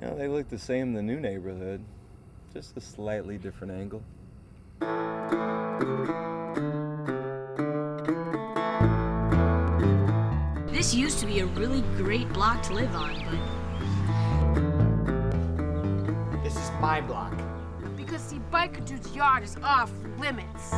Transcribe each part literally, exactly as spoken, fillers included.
You know, they look the same in the new neighborhood, just a slightly different angle. This used to be a really great block to live on, but... This is my block. Because the biker dude's yard is off limits.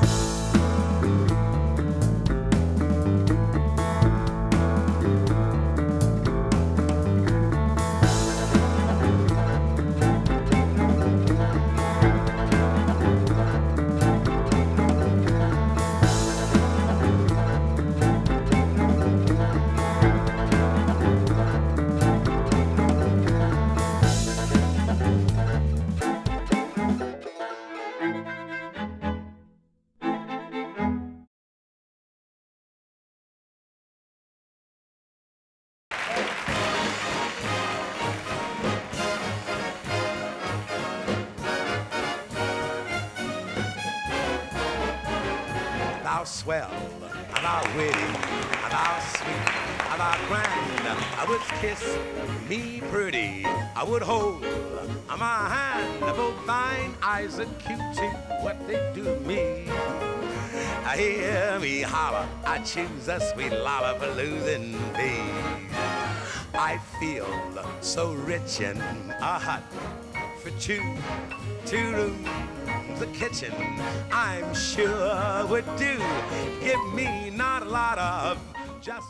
Thou swell, and thou witty, and thou sweet, and thou grand. I would kiss me pretty, I would hold my hand. Both thine eyes are cute too, what they do me. I hear me holler, I choose a sweet lover for losing thee. I feel so rich in a hut for two, two rooms. The kitchen, I'm sure would do. Give me not a lot of, just...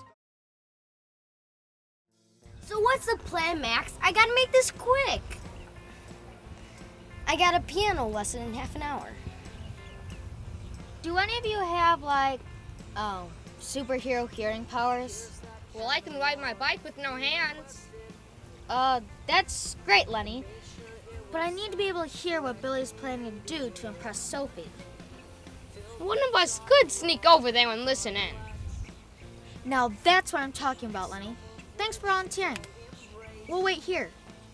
So what's the plan, Max? I gotta make this quick. I got a piano lesson in half an hour. Do any of you have, like, oh, superhero hearing powers? Well, I can ride my bike with no hands. Uh, that's great, Lenny. But I need to be able to hear what Billy's planning to do to impress Sophie. One of us could sneak over there and listen in. Now that's what I'm talking about, Lenny. Thanks for volunteering. We'll wait here.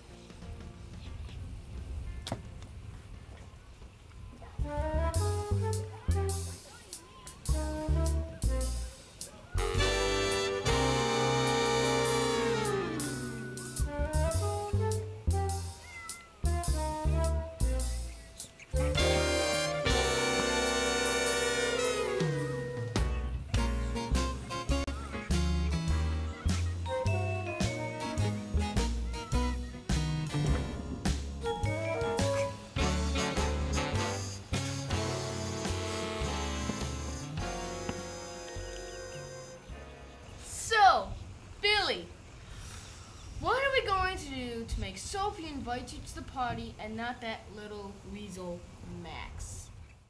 So, Billy, what are we going to do to make Sophie invite you to the party and not that little weasel Max?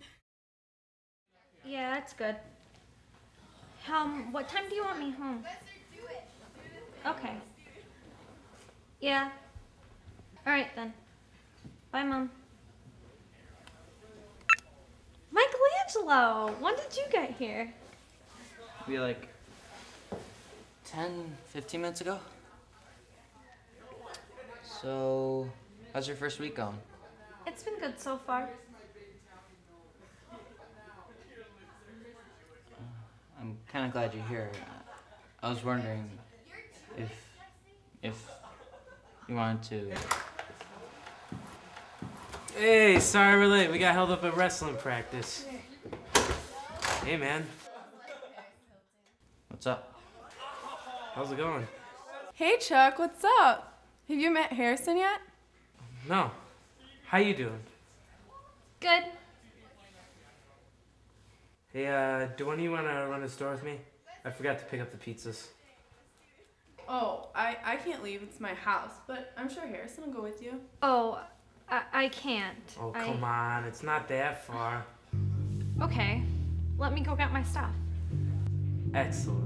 Yeah, that's good. Um, what time do you want me home? Okay. Yeah. All right then. Bye, Mom. Michelangelo, when did you get here? Maybe like ten, fifteen minutes ago. So, how's your first week going? It's been good so far. I'm kind of glad you're here. I was wondering if, if you wanted to... Hey, sorry we're late. We got held up at wrestling practice. Hey, man. What's up? How's it going? Hey, Chuck, what's up? Have you met Harrison yet? No. How you doing? Good. Hey, uh, do one of you want to run the store with me? I forgot to pick up the pizzas. Oh, I, I can't leave. It's my house, but I'm sure Harrison will go with you. Oh, I, I can't. Oh, come I... on. It's not that far. Okay. Let me go get my stuff. Excellent.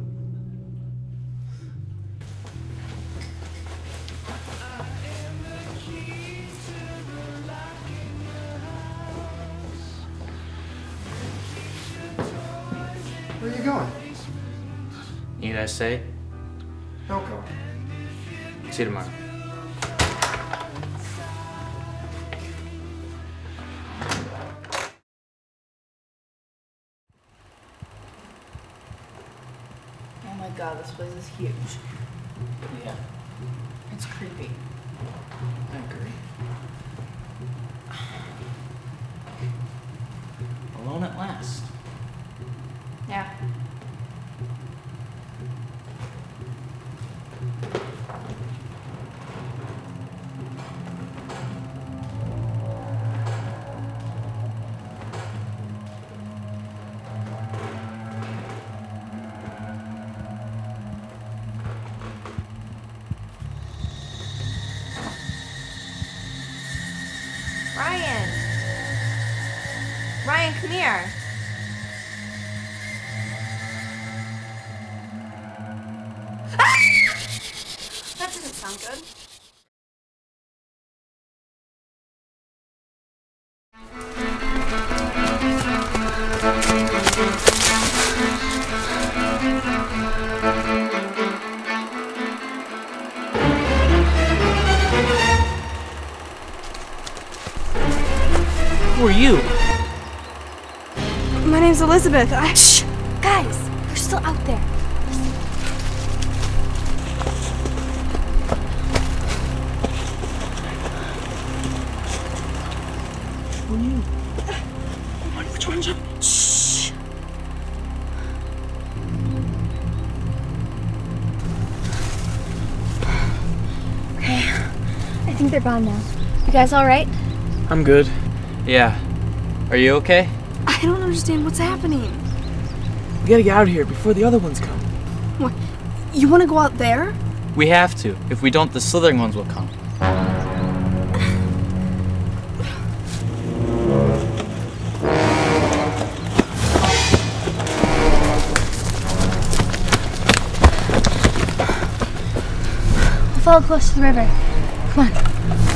Where are you going? You guys say? Don't go. See you tomorrow. Oh my god, this place is huge. Yeah. It's creepy. I agree. Alone at last. Yeah. Ryan! Ryan, come here. That didn't sound good. Who are you? My name's Elizabeth. I. Shh! Guys, they're still out there. Who are you? Which one's up? Shh! Okay, I think they're gone now. You guys all right? I'm good. Yeah. Are you okay? I don't understand what's happening. We gotta get out of here before the other ones come. What? You want to go out there? We have to. If we don't, the slithering ones will come. We'll follow close to the river. Come on.